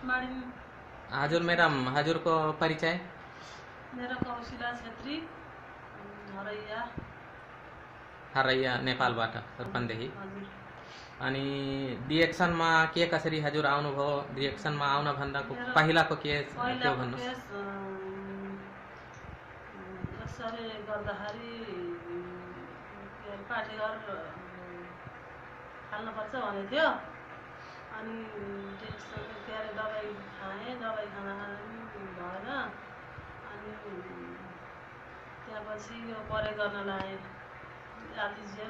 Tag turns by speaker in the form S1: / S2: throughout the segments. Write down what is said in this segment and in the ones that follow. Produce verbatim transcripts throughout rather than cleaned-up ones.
S1: हजुर म्याडम, हजुरको परिचय?
S2: मेरो कौशिला छेत्री, हरैया
S1: हरैया नेपालबाट रूपन्देही। अनि डिएक्सनमा के कसरी हजुर आउनुभयो? डिएक्सनमा आउन भन्दा पहिलाको के त्यो भन्नुहोस्।
S2: यसरी गर्दाखेरि पाठेघर हाल्नुपर्छ भने थियो। अनि के अरे दबाई खाएँ, दबाई खाना भएन। अनि त्यसपछि यो परे गर्न लाएँ आलिजेल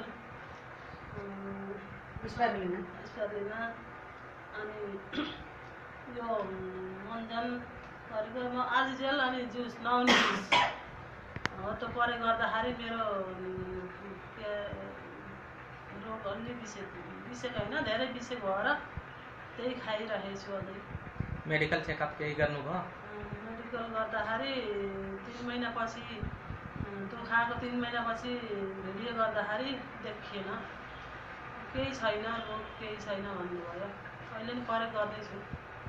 S2: स्पेरुलिना। अनि यो मन्जन गरेको म आलिजेल अनि जुस नुहाउने जुस हो। त्यो परे गर्दाखेरि मेरो के रोग अलि बिसेको बिसेको होइन, धेरै बिसेको भएर त्यही खाइरहेको छु अझै।
S1: मेडिकल चेकअप केही गर्नुभयो?
S2: मेडिकल गर्दाखेरि तिन महिनापछि, त्यो खाएको तिन महिनापछि भिडियो गर्दाखेरि देखिएन, केही छैन, रोग केही छैन भन्नुभयो। अहिले पनि परे गर्दैछु।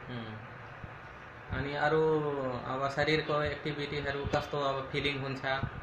S1: अनि अरू अब शरीरको एक्टिभिटीहरू कस्तो अब फिलिङ हुन्छ?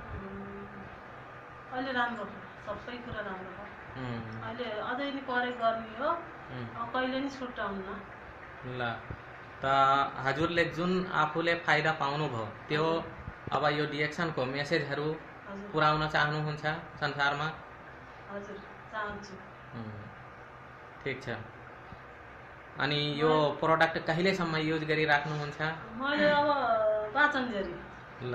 S2: अहिले राम्रो, सबै कुरा राम्रो हो। अहिले अझै नि परे गर्ने हो, कहिले नि छुट्टाउन्न।
S1: ल त हजुरले जुन आफूले फाइदा पाउनुभयो त्यो अब यो डिएक्सनको मेसेजहरू पुर्याउन चाहनुहुन्छ संसारमा?
S2: हजुर, चाहन्छु।
S1: ठिक छ। अनि यो प्रोडक्ट कहिलेसम्म युज गरिराख्नुहुन्छ?
S2: मैले अब पाचनजरी
S1: ल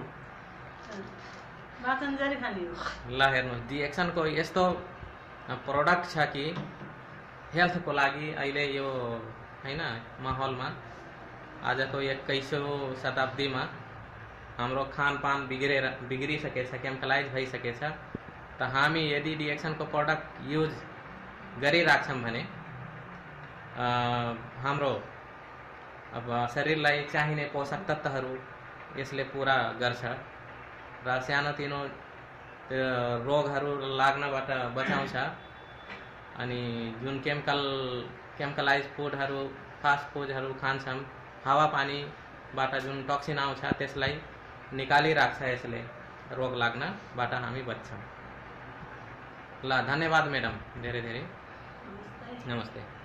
S2: पाचनजरी खाने हो।
S1: ल हेर्नुहोस्, डिएक्सनको यस्तो प्रोडक्ट छ कि हेल्थको लागि अहिले यो होइन माहौलमा आजको एक्काइसौँ शताब्दीमा हाम्रो खानपान बिग्रेर बिग्रिसकेछ, केमिकलाइज भइसकेछ। त हामी यदि डिएक्सनको प्रोडक्ट युज गरिराख्छौँ भने हाम्रो अब शरीरलाई चाहिने पोषक तत्त्वहरू यसले पुरा गर्छ र सानोतिनो रोगहरू लाग्नबाट बचाउँछ। अनि जुन केमिकल केमिकलाइज फुडहरू, फास्ट फुडहरू खान्छौँ, हावापानीबाट जुन टक्सिन आउँछ त्यसलाई निकालिराख्छ यसले, रोग लाग्नबाट हामी बच्छौँ। ल धन्यवाद म्याडम, धेरै धेरै नमस्ते।